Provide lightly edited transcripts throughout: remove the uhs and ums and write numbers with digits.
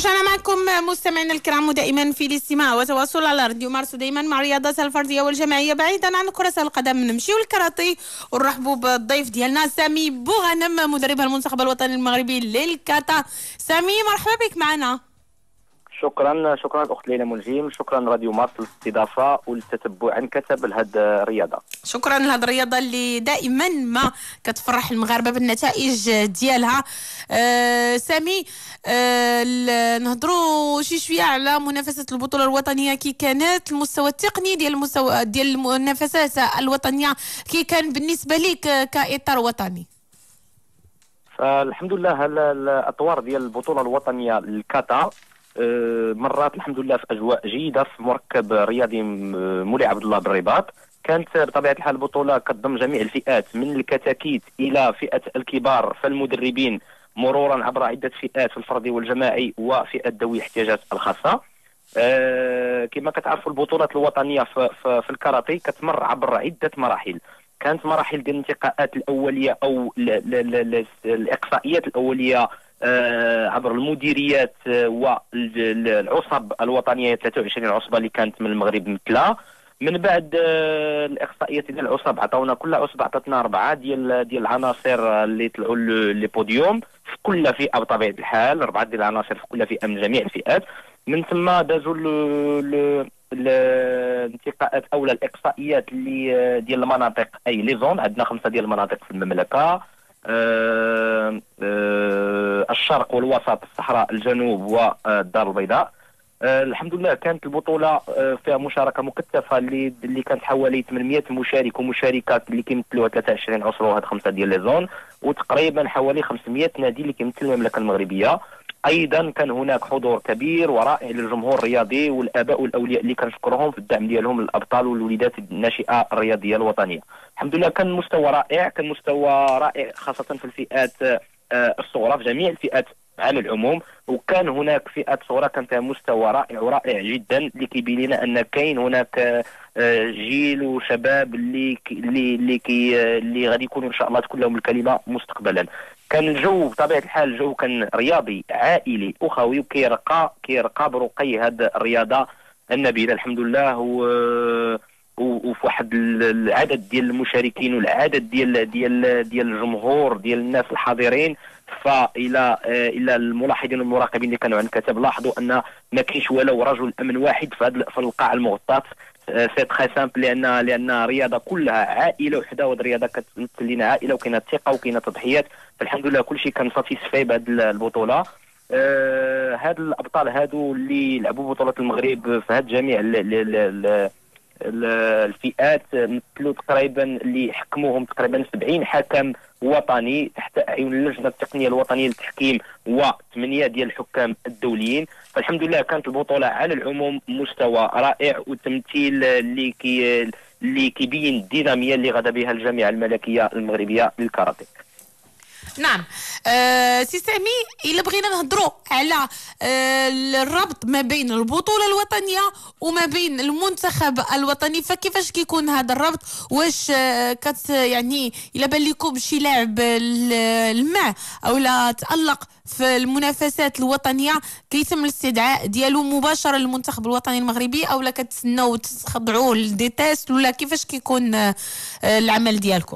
رجعنا معكم مستمعينا الكرام ودائما في الاستماع وتواصل على راديو مارس دائما مع الرياضات الفرديه والجماعيه بعيدا عن كره القدم. نمشيو للكاراتيه ونرحبوا بالضيف ديالنا سامي بوغنم مدرب المنتخب الوطني المغربي للكاتا. سامي مرحبا بك معنا. شكرا اخت ليلى ملجيم، شكرا راديو مارس للاستضافه والتتبع عن كتب لهذه الرياضه. شكرا لهذه الرياضه اللي دائما ما كتفرح المغاربه بالنتائج ديالها. سامي، نهضروا شي شويه على منافسه البطوله الوطنيه كي كانت، المستوى التقني ديال المنافسات الوطنيه كي كان بالنسبه لك كاطار وطني. فالحمد لله الاطوار ديال البطوله الوطنيه للكاتا مرات الحمد لله في اجواء جيده في مركب رياضي مولاي عبد الله بالرباط. كانت بطبيعه الحال البطوله كتضم جميع الفئات من الكتاكيت الى فئه الكبار فالمدربين، مرورا عبر عده فئات في الفردي والجماعي وفئه ذوي الاحتياجات الخاصه. كما كتعرفوا البطولات الوطنيه في الكاراتيه كتمر عبر عده مراحل. كانت مراحل ديال الانتقاءات الاوليه او الاقصائيات الاوليه عبر المديريات والعصب الوطنيه، 23 عصبه اللي كانت من المغرب مثلها. من بعد الاقصائيات ديال العصب عطاونا كل عصبه عطاتنا 4 ديال العناصر اللي طلعوا لي بوديوم في كل فئه بطبيعه الحال، 4 ديال العناصر في كل فئه من جميع الفئات. من ثم دازوا الانتقاءات او الاقصائيات اللي ديال المناطق، اي لي زون. عندنا 5 ديال المناطق في المملكه، الشرق والوسط، الصحراء، الجنوب والدار البيضاء. الحمد لله كانت البطوله فيها مشاركه مكثفه اللي كانت حوالي 800 مشارك ومشاركات اللي كيمثلوها 23 عصر وهاد 5 ديال لي زون، وتقريبا حوالي 500 نادي اللي كيمثل المملكه المغربيه. ايضا كان هناك حضور كبير ورائع للجمهور الرياضي والاباء والاولياء اللي كنشكرهم في الدعم ديالهم للابطال والوليدات الناشئه الرياضيه الوطنيه. الحمد لله كان مستوى رائع، كان مستوى رائع خاصه في الفئات الصغرى، في جميع الفئات على العموم. وكان هناك فئات صغرى كان فيها مستوى رائع ورائع جدا اللي كيبين لنا ان كاين هناك جيل وشباب اللي غادي يكونوا ان شاء الله تكون لهم الكلمه مستقبلا. كان الجو بطبيعه الحال الجو كان رياضي عائلي اخوي، وكيرقى برقي هذه الرياضه النبيله الحمد لله. وفي واحد العدد ديال المشاركين والعدد ديال الجمهور ديال الناس الحاضرين. فالى الملاحظين والمراقبين اللي كانوا عند الكتاب لاحظوا ان ما كاينش ولو رجل امن واحد في القاعه المغطاه. سي تري سامبل لان رياضه كلها عائله وحده، وهذه الرياضه كتمثل لنا عائله وكاينه ثقه وكاينه تضحيات. فالحمد لله كل شيء كان ساتيسفاي بهذه البطوله. هاد الابطال هادو اللي لعبوا بطوله المغرب في هاد جميع الفئات مثلوا تقريبا اللي حكموهم تقريبا 70 حكم وطني تحت اعين اللجنه التقنيه الوطنيه للتحكيم و8 ديال الحكام الدوليين. فالحمد لله كانت البطوله على العموم مستوى رائع وتمثيل اللي كيبين الديناميه اللي غدا بها الجامعه الملكيه المغربيه للكاراتيه. نعم. سي سامي، إلا بغينا نهضروا على الربط ما بين البطولة الوطنية وما بين المنتخب الوطني، فكيفاش كيكون هذا الربط؟ واش يعني إلا بان لكم شي لاعب المع أو لا تألق في المنافسات الوطنية كيتم الاستدعاء ديالو مباشرة للمنتخب الوطني المغربي، أو لا كتسناو تخضعوه لدي تيست، ولا كيفاش كيكون العمل ديالكم؟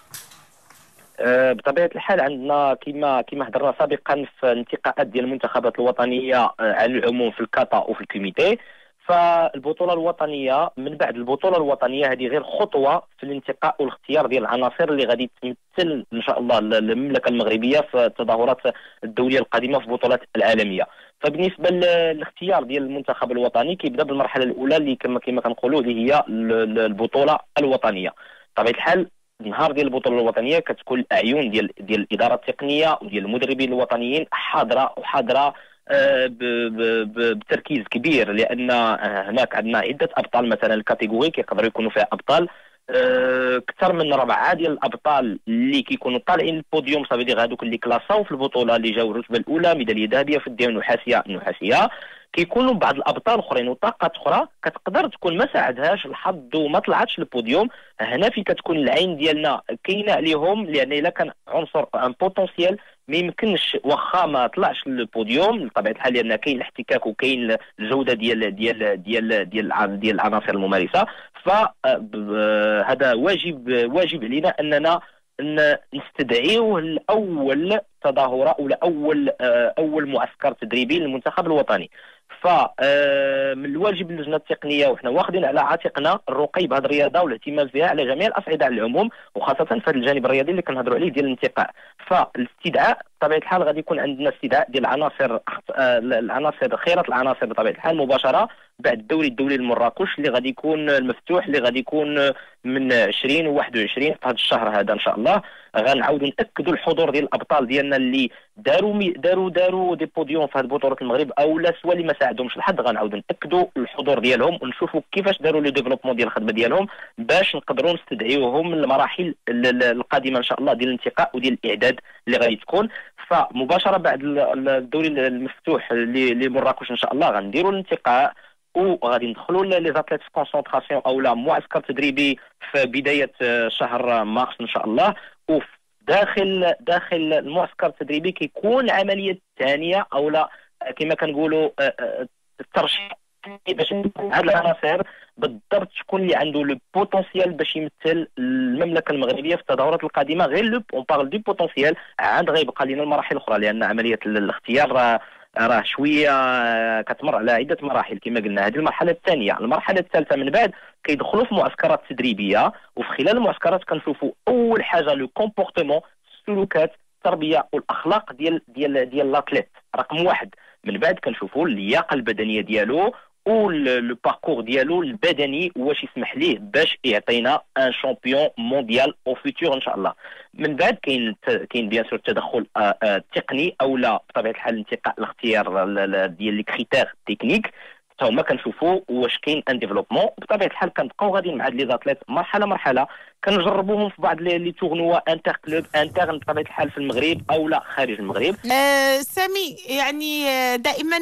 بطبيعه الحال عندنا كما هضرنا سابقا في الانتقاءات ديال المنتخبات الوطنيه على العموم في الكاتا وفي الكوميتي. فالبطوله الوطنيه من بعد البطوله الوطنيه هذه غير خطوه في الانتقاء والاختيار ديال العناصر اللي غادي تمثل ان شاء الله المملكه المغربيه في التظاهرات الدوليه القادمه في البطولات العالميه. فبالنسبه للاختيار ديال المنتخب الوطني كيبدا بالمرحله الاولى اللي كما كنقولوا اللي هي البطوله الوطنيه. بطبيعه الحال النهار ديال البطوله الوطنيه كتكون الاعين ديال الاداره التقنيه وديال المدربين الوطنيين حاضره بتركيز كبير، لان هناك عندنا عده ابطال. مثلا الكاتيجوري كيقدروا يكونوا فيها ابطال اكثر من 4 ديال الابطال اللي كيكونوا طالعين البوديوم، صافي ديال هذوك اللي كلاساو في البطوله اللي جاوا الرتبه الاولى ميداليه ذهبيه في الديه النحاسيه. كيكونوا بعض الابطال اخرين وطاقات اخرى كتقدر تكون ما ساعدهاش الحظ وما طلعتش البوديوم. هنا في كتكون العين ديالنا كاينه عليهم، لان الا كان عنصر ان بوتونسيال ما يمكنش واخا ما طلعش للبوديوم بطبيعه الحال، لان كاين الاحتكاك وكاين الجوده ديال العناصر الممارسه. فهذا واجب علينا اننا نستدعيوه لاول تظاهره او اول معسكر تدريبي للمنتخب الوطني. فمن الواجب اللجنه التقنيه، وحنا واخدين على عاتقنا الرقي بهذه الرياضه والاهتمام فيها على جميع الاصعده على العموم، وخاصه في هذا الجانب الرياضي اللي كنهضروا عليه ديال الانتقاء. فالاستدعاء بطبيعه الحال غادي يكون عندنا استدعاء ديال العناصر خيرات العناصر بطبيعه الحال مباشره بعد الدوري الدولي لمراكش اللي غادي يكون المفتوح، اللي غادي يكون من 20 و 21 في هذا الشهر هذا ان شاء الله. غنعاودوا ناكدوا الحضور ديال الابطال ديالنا اللي داروا دي بوديوم في هذه بطوله المغرب، او لا سوا اللي ما ساعدهمش الحظ، غنعاودوا ناكدوا الحضور ديالهم ونشوفوا كيفاش داروا لو ديفلوبمون ديال الخدمه ديالهم باش نقدروا نستدعيوهم للمراحل القادمه ان شاء الله ديال الانتقاء وديال الاعداد اللي غادي تكون. فمباشره بعد الدوري المفتوح لمراكش ان شاء الله غنديروا الانتقاء، وغادي ندخلوا لي زاتليت في كونسونطراسيون او لا معسكر تدريبي في بدايه شهر مارس ان شاء الله. وفي داخل المعسكر التدريبي كيكون عمليه ثانيه او لا كما كنقولوا الترشيح باش هاد العناصر بالضبط شكون اللي عنده لو بوتونسيال باش يمثل المملكه المغربيه في التظاهرات القادمه. غير لو اون بارل دو بوتونسيال، عاد غيبقى لنا المراحل الاخرى، لان عمليه الاختيار راه شويه كتمر على عده مراحل كما قلنا. هذه المرحله الثانيه. المرحله الثالثه من بعد كيدخلوا في معسكرات تدريبيه، وفي خلال المعسكرات كنشوفوا اول حاجه لو كومبورتمون، السلوكات، التربيه والاخلاق ديال لاتليت رقم واحد. من بعد كنشوفوا اللياقه البدنيه ديالو لو باركور ديالو البدني واش يسمح ليه باش يعطينا ان شامبيون مونديال او فيتور ان شاء الله. من بعد كاين بيان سور التدخل التقني او لا بطبيعه الحال الانتقاء الاختيار ديال لي كريتير تكنيك، حتى هما كنشوفوا واش كاين ان ديفلوبمون. بطبيعه الحال كنبقاو غاديين مع لي زاتليت مرحله كنجربوهم في بعض لي تورنوا انتر كلوب انترن بطبيعه الحال في المغرب او لا خارج المغرب. سامي، يعني دائما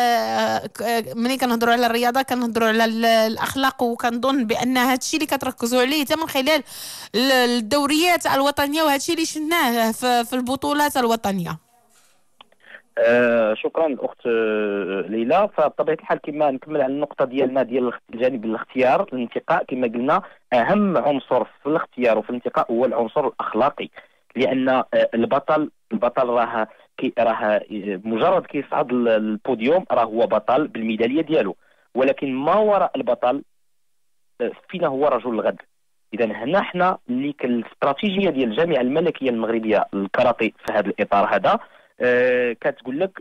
ملي كنهضروا على الرياضه كنهضروا على الاخلاق، وكنظن بان هذا الشيء اللي كتركزوا عليه حتى من خلال الدوريات الوطنيه، وهذا الشيء اللي شفناه في البطولات الوطنيه. شكرا الاخت ليلى. فبطبيعه الحال كما نكمل على النقطه ديالنا ديال الجانب الاختيار الانتقاء، كما قلنا اهم عنصر في الاختيار وفي الانتقاء هو العنصر الاخلاقي، لان البطل راه مجرد كيصعد للبوديوم راه هو بطل بالميداليه ديالو، ولكن ما وراء البطل فينا هو رجل الغد. اذا هنا حنا اللي الاستراتيجيه ديال الجامعه الملكيه المغربيه للكاراتيه في هذا الاطار هذا كتقول لك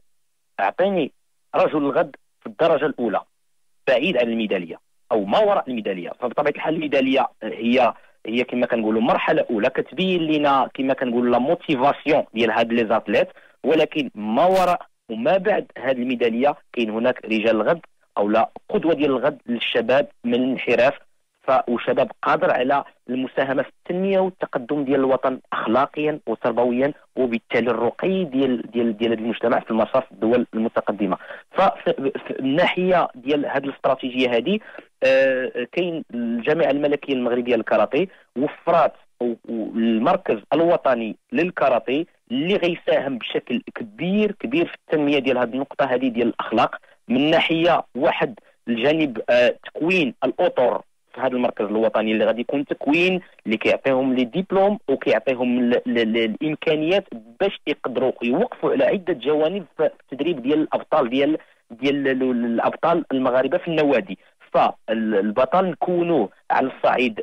اعطيني رجل الغد في الدرجه الاولى بعيد عن الميداليه او ما وراء الميداليه. فبطبيعه الحال الميداليه هي كما كنقولوا مرحله اولى كتبين لنا كما كنقولوا لا موتيفاسيون ديال هاد لي زاتليت، ولكن ما وراء وما بعد هاد الميداليه كاين هناك رجال الغد او لا قدوه ديال الغد للشباب من الانحراف وشباب قادر على المساهمه في التنميه والتقدم ديال الوطن اخلاقيا وتربويا، وبالتالي الرقي ديال المجتمع في المصاف الدول المتقدمه. ففي الناحيه ديال هذه الاستراتيجيه هذه كاين الجامعه الملكيه المغربيه للكاراتيه وفرات المركز الوطني للكاراتيه اللي غيساهم بشكل كبير في التنميه ديال هذه النقطه هذه ديال الاخلاق. من ناحيه واحد الجانب تكوين الاطر في هذا المركز الوطني اللي غادي يكون تكوين اللي كيعطيهم لي ديبلوم وكيعطيهم الامكانيات باش يقدروا يوقفوا على عده جوانب في التدريب ديال الابطال ديال الابطال المغاربه في النوادي. فالبطل نكونوه على الصعيد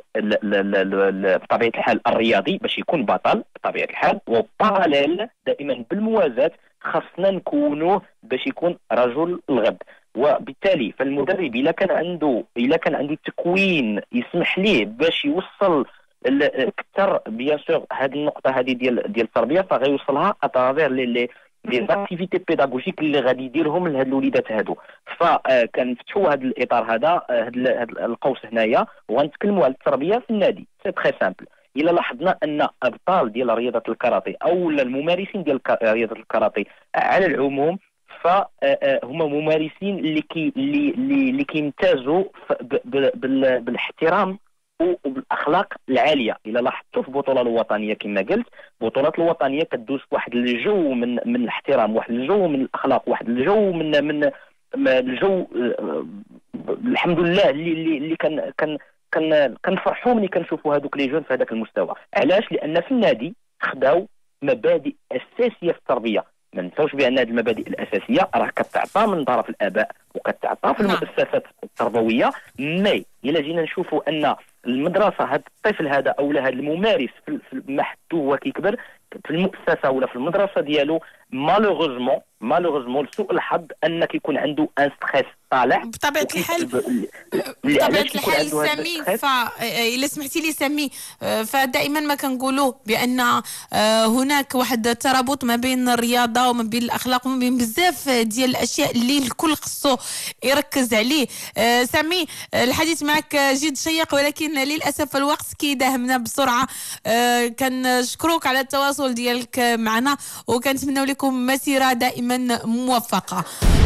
بطبيعه الحال الرياضي باش يكون بطل بطبيعه الحال، وباراليل دائما بالموازاه خاصنا نكونوه باش يكون رجل الغد. وبالتالي فالمدرب الا كان عنده تكوين يسمح ليه باش يوصل اكثر بيان سور هذه النقطه هذه ديال التربيه، فغيوصلها اترافير لي اكتيفيتي بيداغوجيك اللي غادي يديرهم لهاد الوليدات هادو. فكنفتحوا هذا الاطار هذا القوس هنايا وغنتكلموا على التربيه في النادي. سي تري سامبل. الا لاحظنا ان ابطال ديال رياضه الكاراتيه او الممارسين ديال رياضه الكاراتيه على العموم فهم ممارسين اللي كيمتازوا بالاحترام وبالاخلاق العاليه. الى لاحظتوا في البطوله الوطنيه كما قلت، البطولات الوطنيه كدوز واحد الجو من الاحترام، واحد الجو من الاخلاق، واحد الجو من الجو الحمد لله اللي كنفرحوا ملي كنشوفوا هذوك لي جون في هذاك المستوى. علاش؟ لان في النادي خداو مبادئ اساسيه في التربيه. ما ننساوش بان هذه المبادئ الاساسيه راه كتعطى من طرف الاباء وكتعطى في المؤسسات التربويه. مي الا جينا نشوفوا ان المدرسه، هذا الطفل هذا او هذا الممارس في محدو هو كيكبر في المؤسسه ولا في المدرسه ديالو، مالوغوزمون لسوء الحظ ان كيكون عنده ان ستريس طالع. بطبيعه الحال سامي، إلا سمحتي لي سامي، فدائما ما كنقولوا بان هناك واحد الترابط ما بين الرياضه وما بين الاخلاق وما بين بزاف ديال الاشياء اللي الكل خصو يركز عليه. سامي، الحديث معك جد شيق، ولكن للاسف الوقت كيداهمنا بسرعه. كنشكروك على التواصل ديالك معنا، وكنتمنوا لكم مسيره دائما موفقه.